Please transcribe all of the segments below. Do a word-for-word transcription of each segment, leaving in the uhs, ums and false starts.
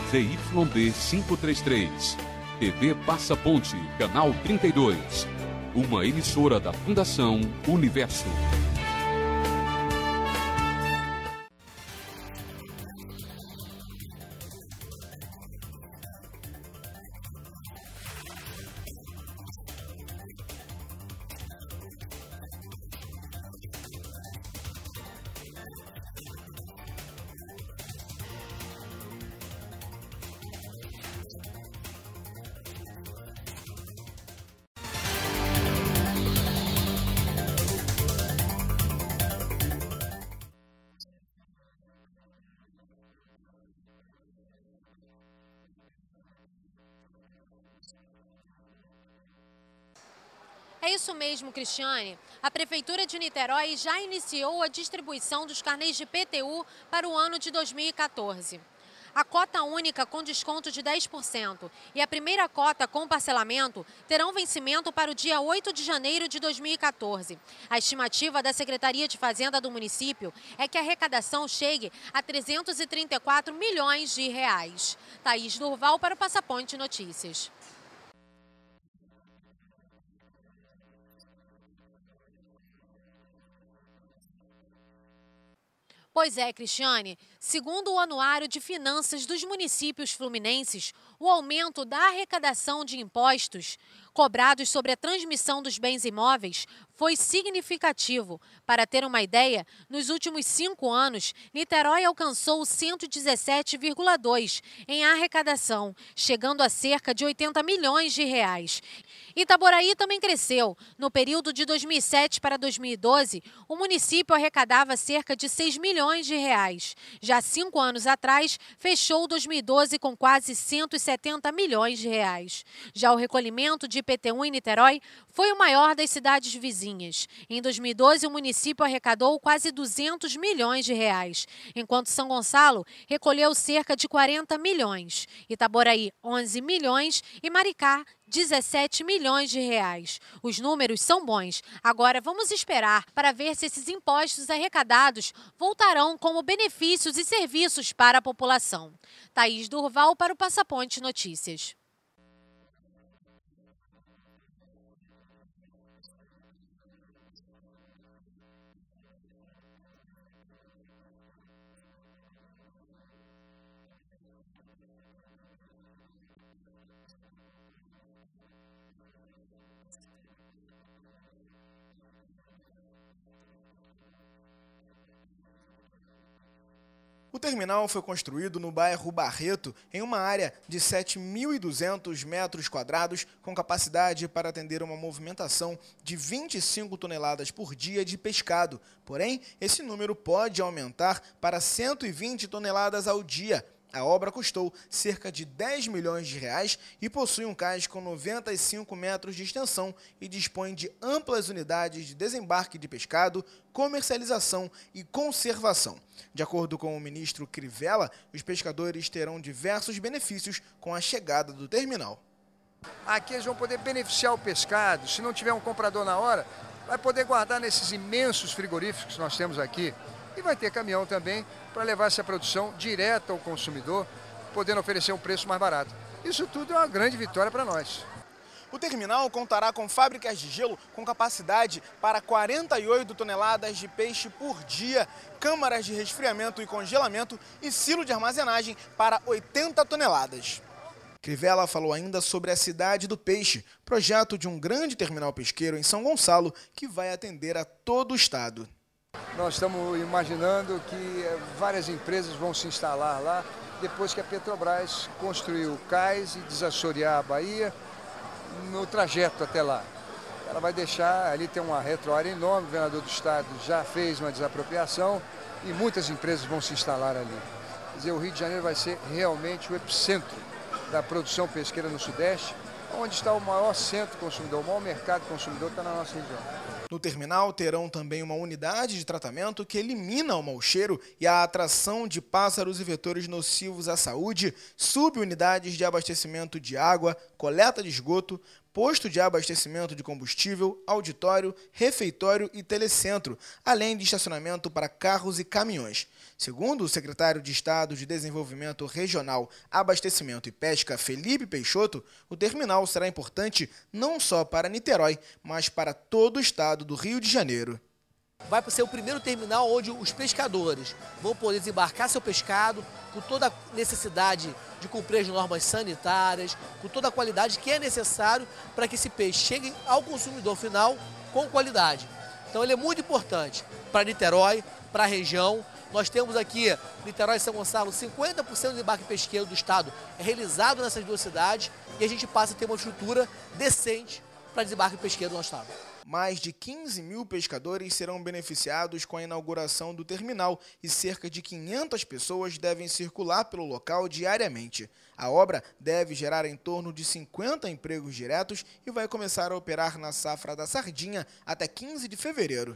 Z Y B quinhentos e trinta e três. T V Passa Ponte, canal trinta e dois. Uma emissora da Fundação Universo. É isso mesmo, Cristiane. A Prefeitura de Niterói já iniciou a distribuição dos carnês de P T U para o ano de dois mil e quatorze. A cota única com desconto de dez por cento e a primeira cota com parcelamento terão vencimento para o dia oito de janeiro de dois mil e quatorze. A estimativa da Secretaria de Fazenda do município é que a arrecadação chegue a trezentos e trinta e quatro milhões de reais. Thaís Durval para o Passaponte Notícias. Pois é, Cristiane. Segundo o Anuário de Finanças dos Municípios Fluminenses, o aumento da arrecadação de impostos cobrados sobre a transmissão dos bens imóveis foi significativo. Para ter uma ideia, nos últimos cinco anos, Niterói alcançou cento e dezessete vírgula dois em arrecadação, chegando a cerca de oitenta milhões de reais. Itaboraí também cresceu. No período de dois mil e sete para dois mil e doze, o município arrecadava cerca de seis milhões de reais. Já cinco anos atrás, fechou dois mil e doze com quase cento e setenta milhões de reais. Já o recolhimento de I P T U em Niterói foi o maior das cidades vizinhas. Em dois mil e doze, o município arrecadou quase duzentos milhões de reais, enquanto São Gonçalo recolheu cerca de quarenta milhões. Itaboraí, onze milhões e Maricá, dezessete milhões de reais. Os números são bons. Agora vamos esperar para ver se esses impostos arrecadados voltarão como benefícios e serviços para a população. Thaís Durval para o Passaponte Notícias. O terminal foi construído no bairro Barreto, em uma área de sete mil e duzentos metros quadrados, com capacidade para atender uma movimentação de vinte e cinco toneladas por dia de pescado. Porém, esse número pode aumentar para cento e vinte toneladas ao dia. A obra custou cerca de dez milhões de reais e possui um cais com noventa e cinco metros de extensão e dispõe de amplas unidades de desembarque de pescado, comercialização e conservação. De acordo com o ministro Crivella, os pescadores terão diversos benefícios com a chegada do terminal. Aqui eles vão poder beneficiar o pescado. Se não tiver um comprador na hora, vai poder guardar nesses imensos frigoríficos que nós temos aqui. E vai ter caminhão também para levar essa produção direto ao consumidor, podendo oferecer um preço mais barato. Isso tudo é uma grande vitória para nós. O terminal contará com fábricas de gelo com capacidade para quarenta e oito toneladas de peixe por dia, câmaras de resfriamento e congelamento e silo de armazenagem para oitenta toneladas. Crivella falou ainda sobre a Cidade do Peixe, projeto de um grande terminal pesqueiro em São Gonçalo que vai atender a todo o estado. Nós estamos imaginando que várias empresas vão se instalar lá depois que a Petrobras construiu o cais e desassorear a Bahia no trajeto até lá. Ela vai deixar, ali tem uma retroárea enorme, o governador do estado já fez uma desapropriação e muitas empresas vão se instalar ali. Quer dizer, o Rio de Janeiro vai ser realmente o epicentro da produção pesqueira no Sudeste, onde está o maior centro consumidor, o maior mercado consumidor está na nossa região. No terminal terão também uma unidade de tratamento que elimina o mau cheiro e a atração de pássaros e vetores nocivos à saúde, subunidades de abastecimento de água, coleta de esgoto, posto de abastecimento de combustível, auditório, refeitório e telecentro, além de estacionamento para carros e caminhões. Segundo o secretário de Estado de Desenvolvimento Regional, Abastecimento e Pesca, Felipe Peixoto, o terminal será importante não só para Niterói, mas para todo o estado do Rio de Janeiro. Vai ser o primeiro terminal onde os pescadores vão poder desembarcar seu pescado com toda a necessidade de cumprir as normas sanitárias, com toda a qualidade que é necessário para que esse peixe chegue ao consumidor final com qualidade. Então ele é muito importante para Niterói, para a região. Nós temos aqui, Niterói e São Gonçalo, cinquenta por cento do embarque pesqueiro do estado é realizado nessas duas cidades e a gente passa a ter uma estrutura decente para desembarque pesqueiro no estado. Mais de quinze mil pescadores serão beneficiados com a inauguração do terminal e cerca de quinhentas pessoas devem circular pelo local diariamente. A obra deve gerar em torno de cinquenta empregos diretos e vai começar a operar na safra da sardinha até quinze de fevereiro.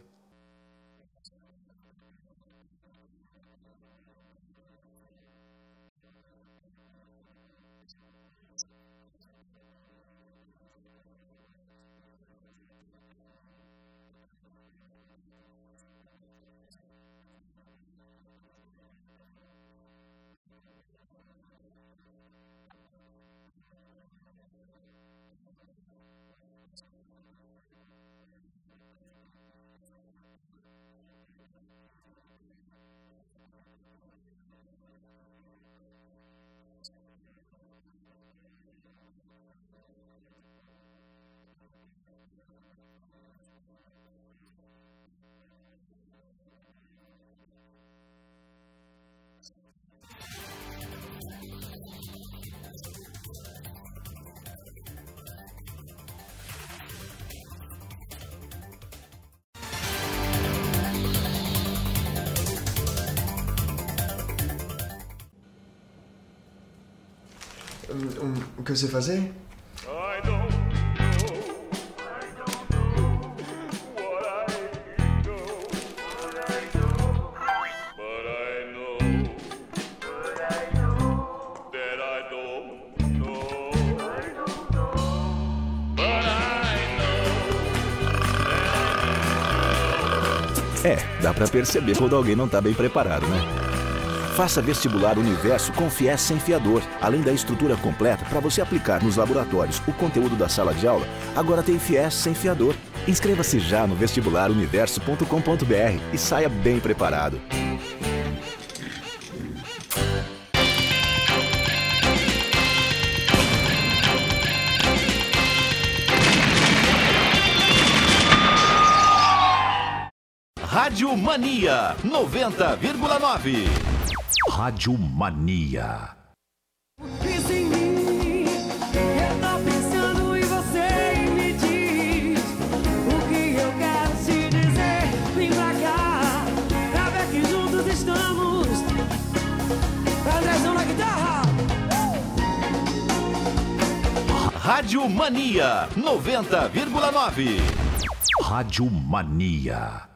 Um, um, o que eu sei fazer? É, dá pra perceber quando alguém não tá bem preparado, né? Faça vestibular Universo com FIES sem fiador. Além da estrutura completa para você aplicar nos laboratórios o conteúdo da sala de aula, agora tem FIES sem fiador. Inscreva-se já no vestibular universo ponto com ponto br e saia bem preparado. Rádio Mania noventa vírgula nove. Rádio Mania. Pensa em mim, eu tô pensando em você e me diz o que eu quero te dizer. Vem pra cá, pra ver que juntos estamos. Andrezão na guitarra. Rádio Mania noventa vírgula nove. Rádio Mania.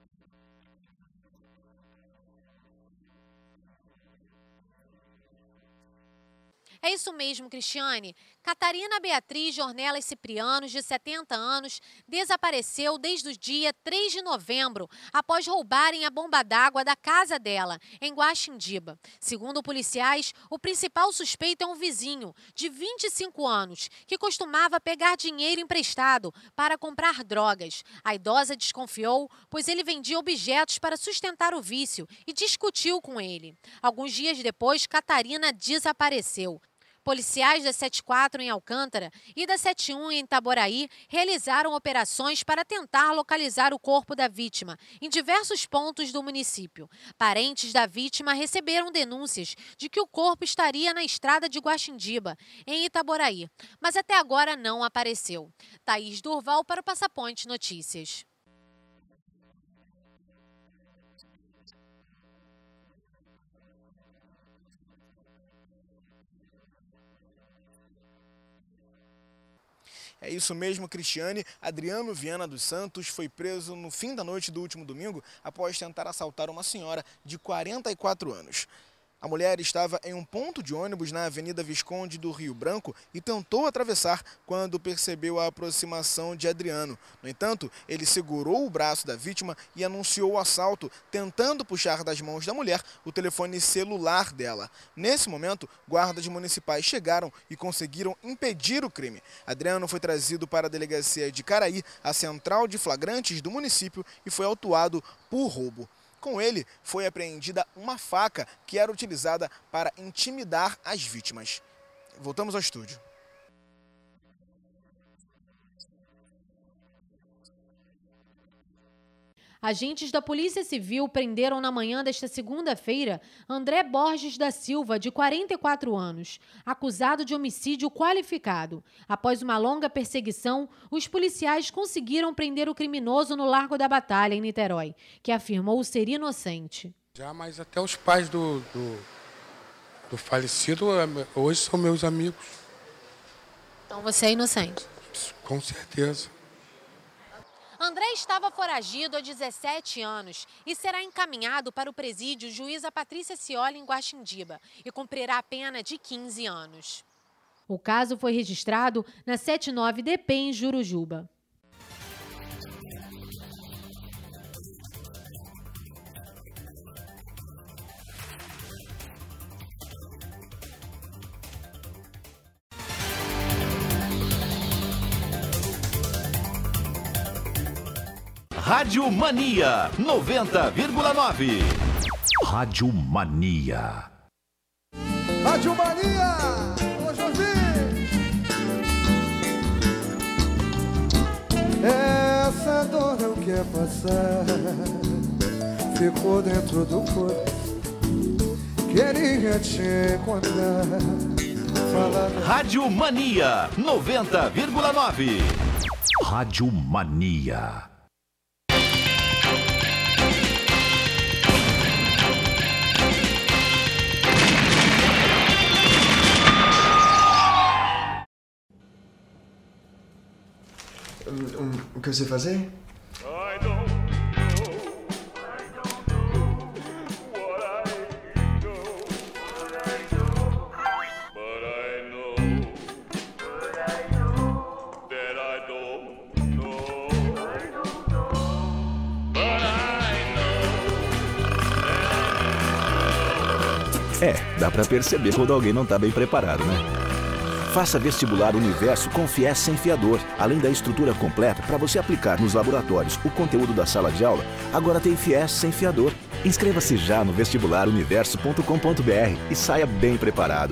É isso mesmo, Cristiane. Catarina Beatriz Jornelas Ciprianos, de setenta anos, desapareceu desde o dia três de novembro, após roubarem a bomba d'água da casa dela, em Guaxindiba. Segundo policiais, o principal suspeito é um vizinho, de vinte e cinco anos, que costumava pegar dinheiro emprestado para comprar drogas. A idosa desconfiou, pois ele vendia objetos para sustentar o vício e discutiu com ele. Alguns dias depois, Catarina desapareceu. Policiais da setenta e quatro em Alcântara e da setenta e um em Itaboraí realizaram operações para tentar localizar o corpo da vítima em diversos pontos do município. Parentes da vítima receberam denúncias de que o corpo estaria na estrada de Guaxindiba, em Itaboraí, mas até agora não apareceu. Thaís Durval para o Passaponte Notícias. É isso mesmo, Cristiane. Adriano Viana dos Santos foi preso no fim da noite do último domingo após tentar assaltar uma senhora de quarenta e quatro anos. A mulher estava em um ponto de ônibus na Avenida Visconde do Rio Branco e tentou atravessar quando percebeu a aproximação de Adriano. No entanto, ele segurou o braço da vítima e anunciou o assalto, tentando puxar das mãos da mulher o telefone celular dela. Nesse momento, guardas municipais chegaram e conseguiram impedir o crime. Adriano foi trazido para a delegacia de Caraí, a central de flagrantes do município, e foi autuado por roubo. Com ele, foi apreendida uma faca que era utilizada para intimidar as vítimas. Voltamos ao estúdio. Agentes da Polícia Civil prenderam na manhã desta segunda-feira André Borges da Silva, de quarenta e quatro anos, acusado de homicídio qualificado. Após uma longa perseguição, os policiais conseguiram prender o criminoso no Largo da Batalha, em Niterói, que afirmou ser inocente. Já, mas até os pais do, do, do falecido hoje são meus amigos. Então você é inocente? Com certeza. André estava foragido há dezessete anos e será encaminhado para o presídio Juíza Patrícia Cioli, em Guaxindiba, e cumprirá a pena de quinze anos. O caso foi registrado na setenta e nove D P em Jurujuba. Rádio Mania noventa vírgula nove. Rádio Mania. Rádio Mania! Hoje eu vi! Essa dor não quer passar, ficou dentro do corpo. Queria te encontrar. Falar... Rádio Mania noventa vírgula nove. Rádio Mania. O que você fazer? É, dá pra perceber quando alguém não tá bem preparado, né? Faça vestibular Universo com FIES sem fiador. Além da estrutura completa para você aplicar nos laboratórios o conteúdo da sala de aula, agora tem FIES sem fiador. Inscreva-se já no vestibular universo ponto com ponto br e saia bem preparado.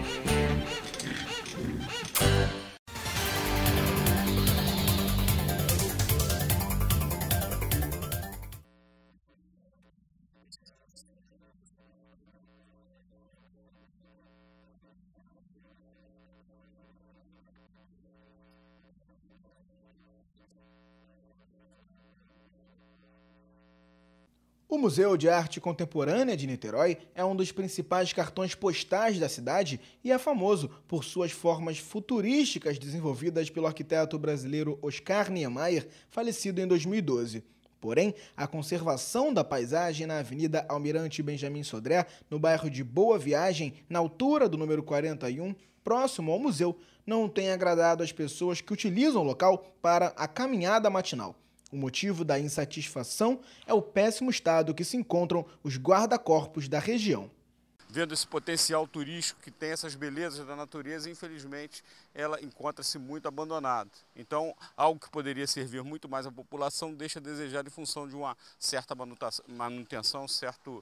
O Museu de Arte Contemporânea de Niterói é um dos principais cartões postais da cidade e é famoso por suas formas futurísticas desenvolvidas pelo arquiteto brasileiro Oscar Niemeyer, falecido em dois mil e doze. Porém, a conservação da paisagem na Avenida Almirante Benjamin Sodré, no bairro de Boa Viagem, na altura do número quarenta e um, próximo ao museu, não tem agradado as pessoas que utilizam o local para a caminhada matinal. O motivo da insatisfação é o péssimo estado que se encontram os guarda-corpos da região. Vendo esse potencial turístico que tem essas belezas da natureza, infelizmente, ela encontra-se muito abandonada. Então, algo que poderia servir muito mais à população deixa a desejar em função de uma certa manutenção, um certo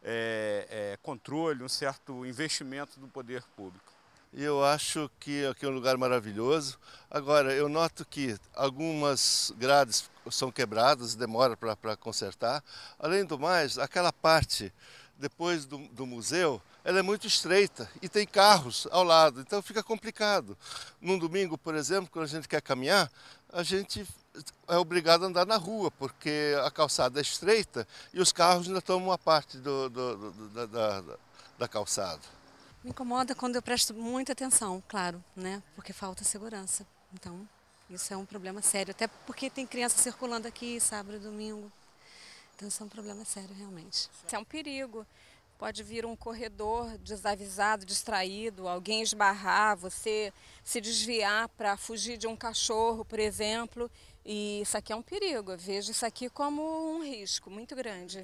é, é, controle, um certo investimento do poder público. Eu acho que aqui é um lugar maravilhoso. Agora, eu noto que algumas grades são quebradas, demora para consertar. Além do mais, aquela parte depois do, do museu, ela é muito estreita e tem carros ao lado, então fica complicado. Num domingo, por exemplo, quando a gente quer caminhar, a gente é obrigado a andar na rua, porque a calçada é estreita e os carros ainda tomam uma parte do, do, do, da, da, da calçada. Me incomoda quando eu presto muita atenção, claro, né? Porque falta segurança. Então, isso é um problema sério, até porque tem criança circulando aqui sábado e domingo. Então, isso é um problema sério, realmente. Isso é um perigo. Pode vir um corredor desavisado, distraído, alguém esbarrar, você se desviar para fugir de um cachorro, por exemplo. E isso aqui é um perigo. Eu vejo isso aqui como um risco muito grande.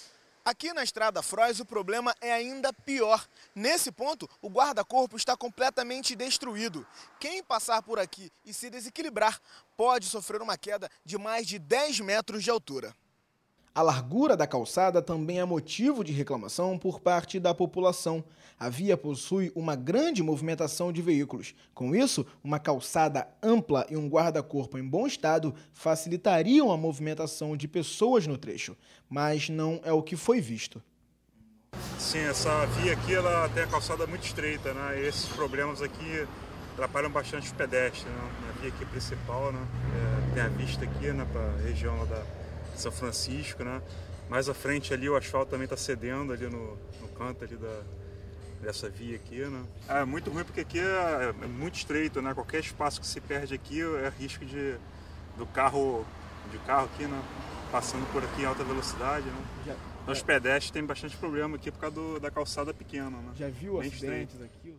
Aqui na Estrada Frois o problema é ainda pior. Nesse ponto, o guarda-corpo está completamente destruído. Quem passar por aqui e se desequilibrar pode sofrer uma queda de mais de dez metros de altura. A largura da calçada também é motivo de reclamação por parte da população. A via possui uma grande movimentação de veículos. Com isso, uma calçada ampla e um guarda-corpo em bom estado facilitariam a movimentação de pessoas no trecho, mas não é o que foi visto. Sim, essa via aqui ela tem a calçada muito estreita, né? E esses problemas aqui atrapalham bastante os pedestres, né? Na via aqui principal, né? É, tem a vista aqui, né, para a região lá da São Francisco, né? Mais à frente ali o asfalto também está cedendo ali no, no canto ali da, dessa via aqui, né? É muito ruim porque aqui é, é muito estreito, né? Qualquer espaço que se perde aqui é risco de do carro, de carro aqui, né? Passando por aqui em alta velocidade, né? Já, então, os pedestres têm bastante problema aqui por causa do, da calçada pequena, né? Já viu bem acidentes estreito. aqui?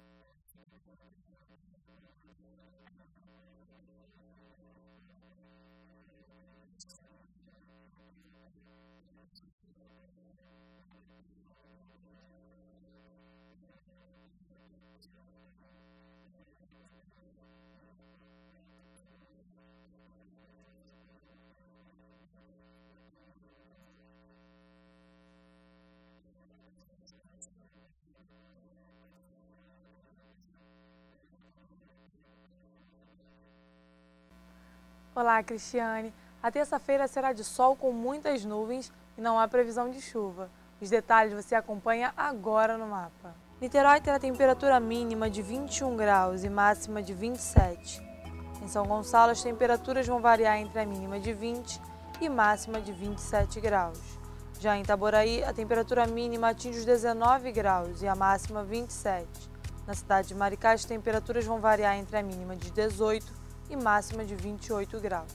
Olá, Cristiane. A terça-feira será de sol com muitas nuvens e não há previsão de chuva. Os detalhes você acompanha agora no mapa. Niterói terá temperatura mínima de vinte e um graus e máxima de vinte e sete. Em São Gonçalo, as temperaturas vão variar entre a mínima de vinte e máxima de vinte e sete graus. Já em Itaboraí, a temperatura mínima atinge os dezenove graus e a máxima vinte e sete. Na cidade de Maricá, as temperaturas vão variar entre a mínima de dezoito e máxima de vinte e oito graus.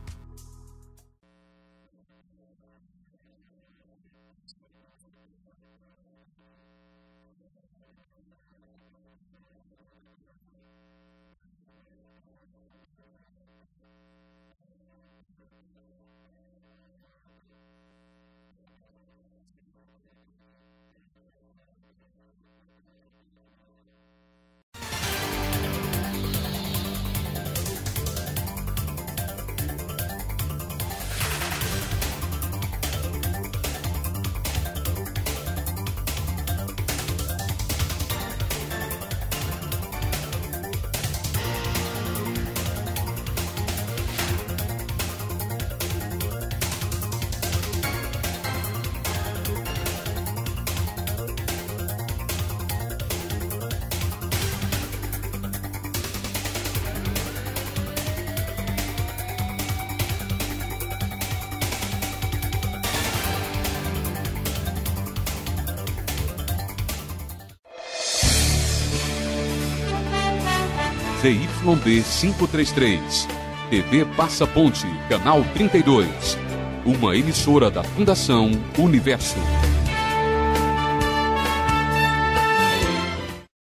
Z Y B quinhentos e trinta e três, T V Passa Ponte, canal trinta e dois. uma emissora da Fundação Universo.